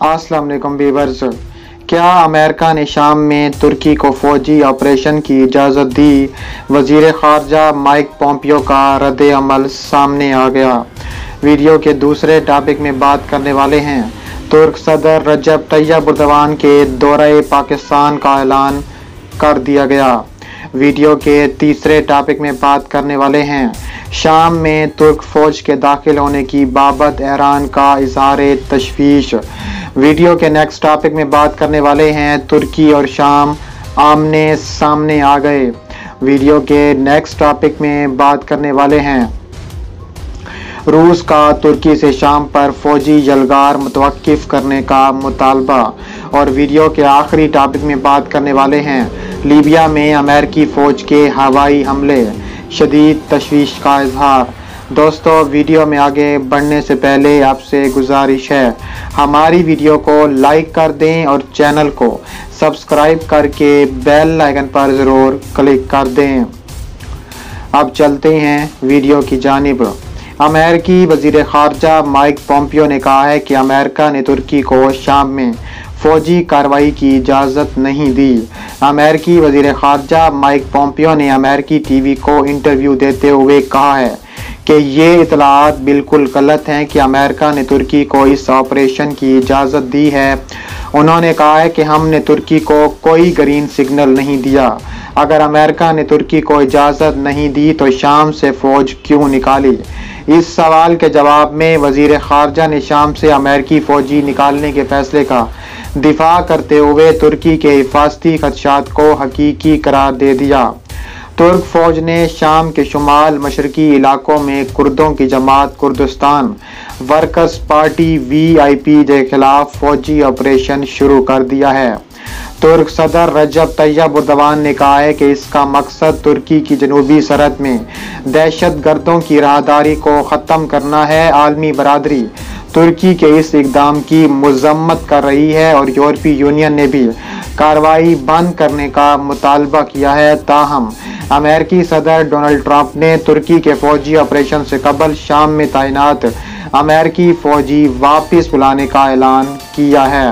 अस्सलाम वालेकुम व्यूअर्स। क्या अमेरिका ने शाम में तुर्की को फौजी ऑपरेशन की इजाज़त दी? वज़ीर ख़ारजा माइक पोम्पियो का रद्द अमल सामने आ गया। वीडियो के दूसरे टॉपिक में बात करने वाले हैं। तुर्क सदर रजब तैयब एर्दोगान के दौरे पाकिस्तान का ऐलान कर दिया गया। वीडियो के तीसरे टॉपिक में बात करने वाले हैं। शाम में तुर्क फौज के दाखिल होने की बाबत ईरान का इज़हार तशवीश। वीडियो के नेक्स्ट टॉपिक में बात करने वाले हैं। तुर्की और शाम आमने सामने आ गए। वीडियो के नेक्स्ट टॉपिक में बात करने वाले हैं। रूस का तुर्की से शाम पर फौजी यलगार मुतवक्किफ करने का मुतालबा। और वीडियो के आखिरी टॉपिक में बात करने वाले हैं। लीबिया में अमेरिकी फ़ौज के हवाई हमले, शदीद तशवीश का इजहार। दोस्तों, वीडियो में आगे बढ़ने से पहले आपसे गुजारिश है, हमारी वीडियो को लाइक कर दें और चैनल को सब्सक्राइब करके बेल आइकन पर ज़रूर क्लिक कर दें। अब चलते हैं वीडियो की जानिब। अमेरिकी वज़ीर ख़ारजा माइक पोम्पियो ने कहा है कि अमेरिका ने तुर्की को शाम में फौजी कार्रवाई की इजाज़त नहीं दी। अमेरिकी वज़ीर ख़ारजा माइक पोम्पियो ने अमेरिकी टीवी को इंटरव्यू देते हुए कहा है कि ये इतलात बिल्कुल गलत हैं कि अमेरिका ने तुर्की को इस ऑपरेशन की इजाज़त दी है। उन्होंने कहा है कि हमने तुर्की को कोई ग्रीन सिग्नल नहीं दिया। अगर अमेरिका ने तुर्की को इजाज़त नहीं दी तो शाम से फ़ौज क्यों निकाली? इस सवाल के जवाब में वज़ीर ख़ारजा ने शाम से अमेरिकी फ़ौजी निकालने के फैसले का दिफा करते हुए तुर्की के हिफाजती खदशात को हकीकी करार दे दिया। तुर्क फ़ौज ने शाम के शुमाल मशरकी इलाकों में कुर्दों की जमात कुर्दिस्तान वर्कर्स पार्टी VIP के खिलाफ फौजी ऑपरेशन शुरू कर दिया है। तुर्क सदर रजब तैयब एर्दोगान ने कहा है कि इसका मकसद तुर्की की जनूबी सरहद में दहशत गर्दों की राहदारी को ख़त्म करना है। आलमी बरादरी तुर्की के इस इक़दाम की मज़म्मत कर रही है और यूरोपीय यूनियन ने भी कार्रवाई बंद करने का मुतालबा किया है। ताहम अमेरिकी सदर डोनाल्ड ट्रंप ने तुर्की के फौजी ऑपरेशन से कबल शाम में तैनात अमेरिकी फौजी वापस बुलाने का ऐलान किया है।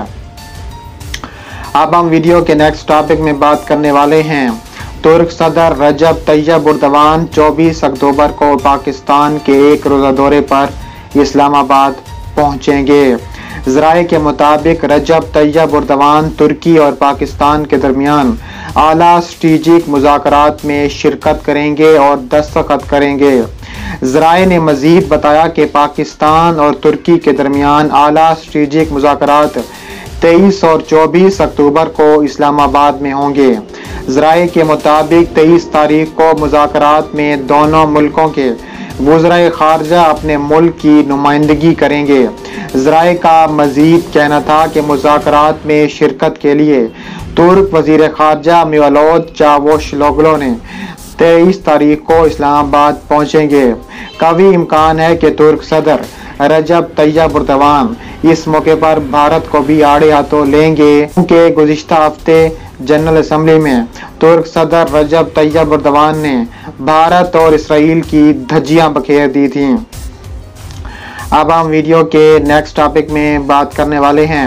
अब हम वीडियो के नेक्स्ट टॉपिक में बात करने वाले हैं। तुर्क सदर रजब तैयब एर्दोगान 24 अक्टूबर को पाकिस्तान के एक रोज़ा दौरे पर इस्लामाबाद पहुंचेंगे। ज़राए के मुताबिक रजब तैयब एर्दोगान तुर्की और पाकिस्तान के दरमियान आला स्ट्रेटेजिक मुज़ाकरात में शिरकत करेंगे और दस्तखत करेंगे। ज़राए ने मज़ीद बताया कि पाकिस्तान और तुर्की के दरमियान आला स्ट्रेटेजिक मुज़ाकरात 23 और 24 अक्टूबर को इस्लामाबाद में होंगे। ज़राए के मुताबिक 23 तारीख को मुज़ाकरात में दोनों मुल्कों के वज़ीर ख़ारजा अपने मुल्क की नुमाइंदगी करेंगे। ज़राए का मज़ीद कहना था कि मुज़ाकरात में शिरकत के लिए तुर्क वज़ीर ख़ारजा मेवलूद चावुशओग्लू ने 23 तारीख को इस्लामाबाद पहुँचेंगे। कभी इम्कान है कि तुर्क सदर रजब तैयब एर्दोगान इस मौके पर भारत को भी आड़े हाथों लेंगे, क्योंकि गुज़िश्ता हफ्ते जनरल असम्बली में तुर्क सदर रजब तैयब एर्दोगान ने भारत और इसराइल की धज्जियां बखेर दी थीं। अब हम वीडियो के नेक्स्ट टॉपिक में बात करने वाले हैं।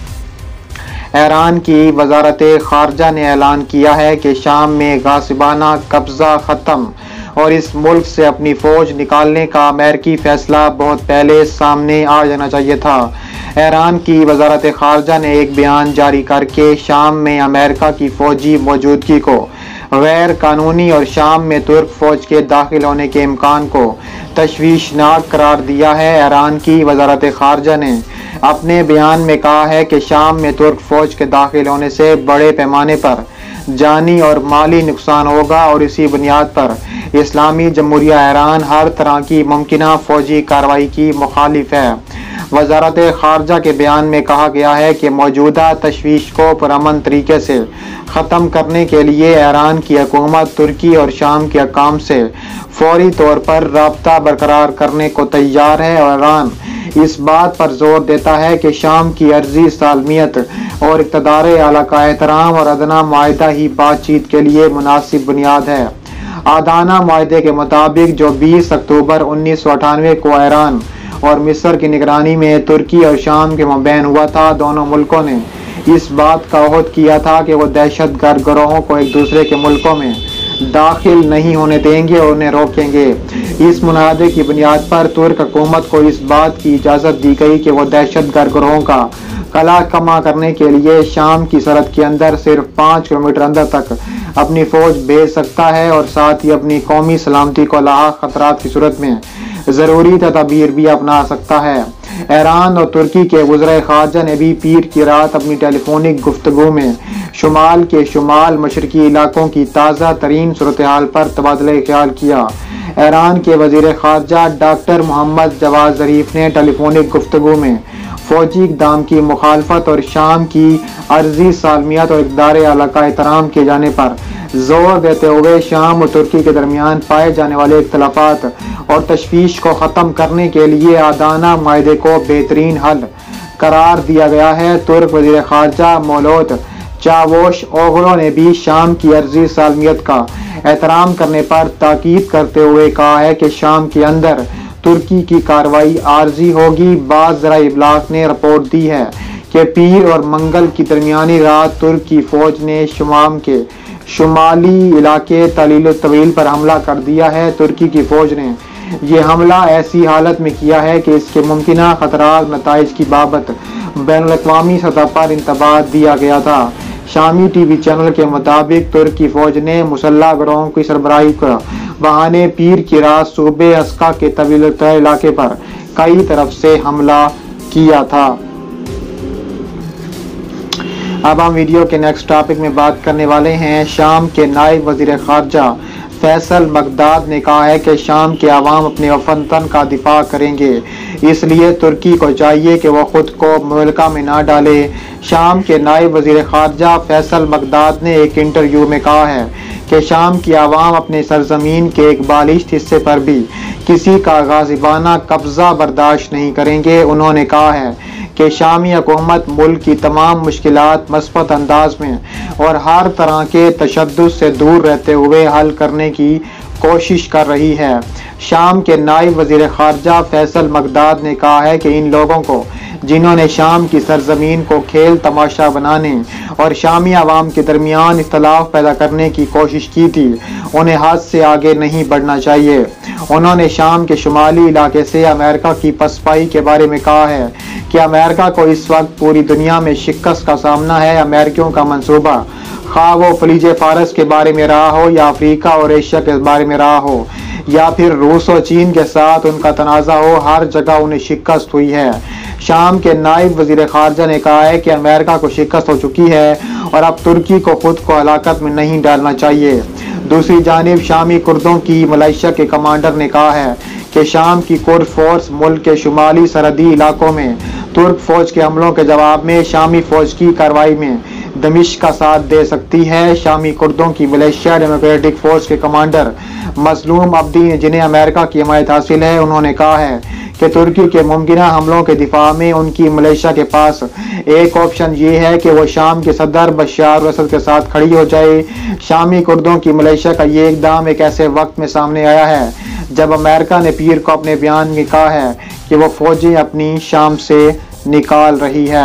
ईरान की वजारत ख़ारजा ने ऐलान किया है कि शाम में गासिबाना कब्ज़ा ख़त्म और इस मुल्क से अपनी फ़ौज निकालने का अमेरिकी फ़ैसला बहुत पहले सामने आ जाना चाहिए था। ईरान की वजारत ख़ारजा ने एक बयान जारी करके शाम में अमेरिका की फ़ौजी मौजूदगी को गैर कानूनी और शाम में तुर्क फ़ौज के दाखिल होने के इम्कान को तशवीशनाक करार दिया है। ईरान की वजारत ख़ारजा ने अपने बयान में कहा है कि शाम में तुर्क फ़ौज के दाखिल होने से बड़े पैमाने पर जानी और माली नुकसान होगा और इसी बुनियाद पर इस्लामी जमहूरिया ईरान हर तरह की मुमकिना फ़ौजी कार्रवाई की मुखालिफ है। वजारत ख़ारजा के बयान में कहा गया है कि मौजूदा तशवीश को पुरअमन तरीके से ख़त्म करने के लिए ईरान की हुकूमत तुर्की और शाम के हुक्काम से फौरी तौर पर राब्ता बरकरार करने को तैयार है और ईरान इस बात पर जोर देता है कि शाम की अर्जी सालमियत और इक़्तिदार आला का एहतराम और अदना मुआहिदा ही बातचीत के लिए मुनासिब बुनियाद है। आदाना मुआहिदे के मुताबिक जो 20 अक्टूबर 1998 को ईरान और मिस्र की निगरानी में तुर्की और शाम के मबैन हुआ था। दोनों मुल्कों ने इस बात का अहद किया था कि वो दहशतगर्द गिरोहों को एक दूसरे के मुल्कों में दाखिल नहीं होने देंगे और उन्हें रोकेंगे। इस मुनादे की बुनियाद पर तुर्क हुकूमत को इस बात की इजाज़त दी गई कि वो दहशतगर्द गिरोहों का कला कमा करने के लिए शाम की सरहद के अंदर सिर्फ 5 किलोमीटर अंदर तक अपनी फौज भेज सकता है और साथ ही अपनी कौमी सलामती को लाहक खतरात की सूरत में ज़रूरी तदबीर भी अपना सकता है। ईरान और तुर्की के वज़ीर ख़ारजा ने भी पीर की रात अपनी टेलीफोनिक गुफ्तगू में शुमाल के शुमाल मशरकी इलाकों की ताज़ा तरीन सूरत हाल पर तबादला ख्याल किया। ईरान के वज़ीर ख़ारजा डॉक्टर मोहम्मद जवाद ज़रीफ ने टेलीफोनिक गुफ्तगू में फौजी इक़दाम की मुखालफत और शाम की अर्जी सालमियत और इक़दार आला का एहतराम किए जाने पर जोर देते हुए शाम और तुर्की के दरमियान पाए जाने वाले इख्तलाफात और तशवीश को ख़त्म करने के लिए आदाना मायदे को बेहतरीन हल करार दिया गया है। तुर्क वज़ीर ख़ारजा मौलूद चावोश ओगलो ने भी शाम की अर्जी सालमियत का एहतराम करने पर ताकीद करते हुए कहा है कि शाम के अंदर तुर्की की कार्रवाई आर्जी होगी। बाज़ ज़रा इब्लाग ने रिपोर्ट दी है कि पीर और मंगल की दरमियानी रात तुर्क की फौज ने शुमाम के शुमाली इलाके तलील तवील पर हमला कर दिया है। तुर्की की फौज ने यह हमला ऐसी हालत में किया है कि इसके मुमकिना खतरात नताइज की बाबत बैनुल-अक़वामी सतह पर इंतबाह दिया गया था। शामी टीवी चैनल के मुताबिक तुर्क की फौज ने मुसल्लह गिरोहों की सरबराही का बहाने पीर की रात सूबे अस्का के तवील इलाके पर कई तरफ से हमला किया था। अब हम वीडियो के नेक्स्ट टॉपिक में बात करने वाले हैं। शाम के नायब वज़ीर ख़ारजा फैसल मकदाद ने कहा है कि शाम के अवाम अपने वतन का दिफा करेंगे, इसलिए तुर्की को चाहिए कि वह खुद को मुल्का में ना डाले। शाम के नायब वज़ीर ख़ारजा फैसल मकदाद ने एक इंटरव्यू में कहा है कि शाम की आवाम अपने सरजमीन के एक बालिश्त हिस्से पर भी किसी का गाज़िबाना कब्ज़ा बर्दाश्त नहीं करेंगे। उन्होंने कहा है कि शामी हुकूमत मुल्क की तमाम मुश्किलात मस्बत अंदाज में और हर तरह के तशद्दुद से दूर रहते हुए हल करने की कोशिश कर रही है। शाम के नायब वज़ीर ख़ारजा फैसल मकदाद ने कहा है कि इन लोगों को जिन्होंने शाम की सरजमीन को खेल तमाशा बनाने और शामी आवाम के दरमियान इख्तलाफ पैदा करने की कोशिश की थी, उन्हें हद से आगे नहीं बढ़ना चाहिए। उन्होंने शाम के शुमाली इलाके से अमेरिका की पसपाई के बारे में कहा है कि अमेरिका को इस वक्त पूरी दुनिया में शिकस्त का सामना है। अमेरिकियों का मंसूबा खा वो फलीज फारस के बारे में रहा हो या अफ्रीका और एशिया के बारे में रहा हो या फिर रूस और चीन के साथ उनका तनाज़ा हो, हर जगह उन्हें शिकस्त हुई है। शाम के नायब वज़ीर ख़ारजा ने कहा है कि अमेरिका को शिकस्त हो चुकी है और अब तुर्की को खुद को हलाकत में नहीं डालना चाहिए। दूसरी जानिब शामी कुर्दों की मलेशिया के कमांडर ने कहा है कि शाम की कुर्द फोर्स मुल्क के शुमाली सरहदी इलाकों में तुर्क फौज के हमलों के जवाब में शामी फौज की कार्रवाई में दमिश्क का साथ दे सकती है। शामी कुर्दों की मलेशिया डेमोक्रेटिक फोर्स के कमांडर मजलूम अब्दी, जिन्हें अमेरिका की हिमायत हासिल है, उन्होंने कहा है कि तुर्की के मुमकिना हमलों के दिफा में उनकी मलेशिया के पास एक ऑप्शन ये है कि वो शाम के सदर बशार असद के साथ खड़ी हो जाए। शामी कुर्दों की मलेशिया का ये इकदाम एक ऐसे वक्त में सामने आया है जब अमेरिका ने पीर को अपने बयान में कहा है कि वो फौजें अपनी शाम से निकाल रही है।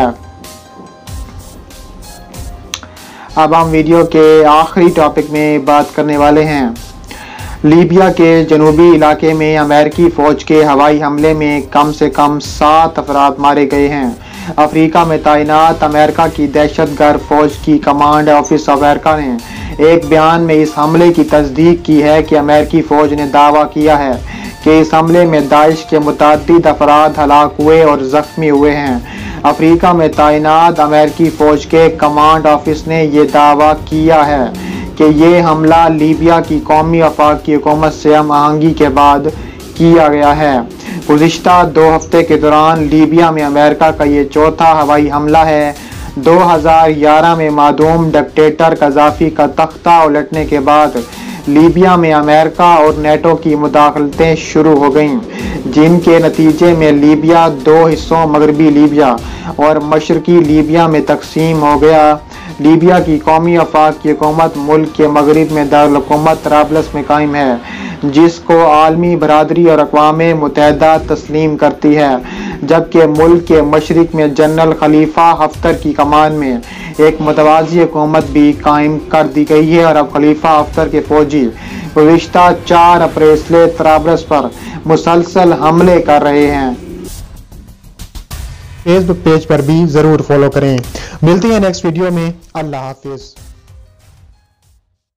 अब हम वीडियो के आखिरी टॉपिक में बात करने वाले हैं। लीबिया के जनूबी इलाके में अमेरिकी फ़ौज के हवाई हमले में कम से कम 7 अफराद मारे गए हैं। अफ्रीका में तैनात अमेरिका की दहशतगर्द फ़ौज की कमांड ऑफिस अमेरिका ने एक बयान में इस हमले की तस्दीक की है कि अमेरिकी फ़ौज ने दावा किया है कि इस हमले में दाइश के मुतअद्दिद अफराद हलाक हुए और ज़ख्मी हुए हैं। अफ्रीका में तैनात अमेरिकी फ़ौज के कमांड ऑफिस ने यह दावा किया है कि ये हमला लीबिया की कौमी वफाक की हुकूमत से हम आहंगी के बाद किया गया है। गुज़िश्ता 2 हफ्ते के दौरान लीबिया में अमेरिका का ये चौथा हवाई हमला है। 2011 में मादूम डिक्टेटर कज़ाफ़ी का तख्ता उलटने के बाद लीबिया में अमेरिका और नेटो की मुदाखलतें शुरू हो गईं, जिनके नतीजे में लीबिया 2 हिस्सों मगरबी लीबिया और मशरकी लीबिया में तकसीम हो गया। लीबिया की कौमी वफाक की हुकूमत मुल्क के मगरिब में दारुल हुकूमत तराबलस में कायम है, जिसको आलमी बरादरी और अक़वाम मुत्तहिदा तस्लीम करती है, जबकि मुल्क के मशरिक में जनरल खलीफा हफ्तर की कमान में एक मुतवाज़ी हुकूमत भी कायम कर दी गई है और अब खलीफा हफ्तर के फौजी गुज़िश्ता 4 अप्रैल से तराबलस पर मुसलसल हमले कर रहे हैं। फेसबुक पेज पर भी ज़रूर फॉलो करें। मिलते हैं नेक्स्ट वीडियो में। अल्लाह हाफिज़।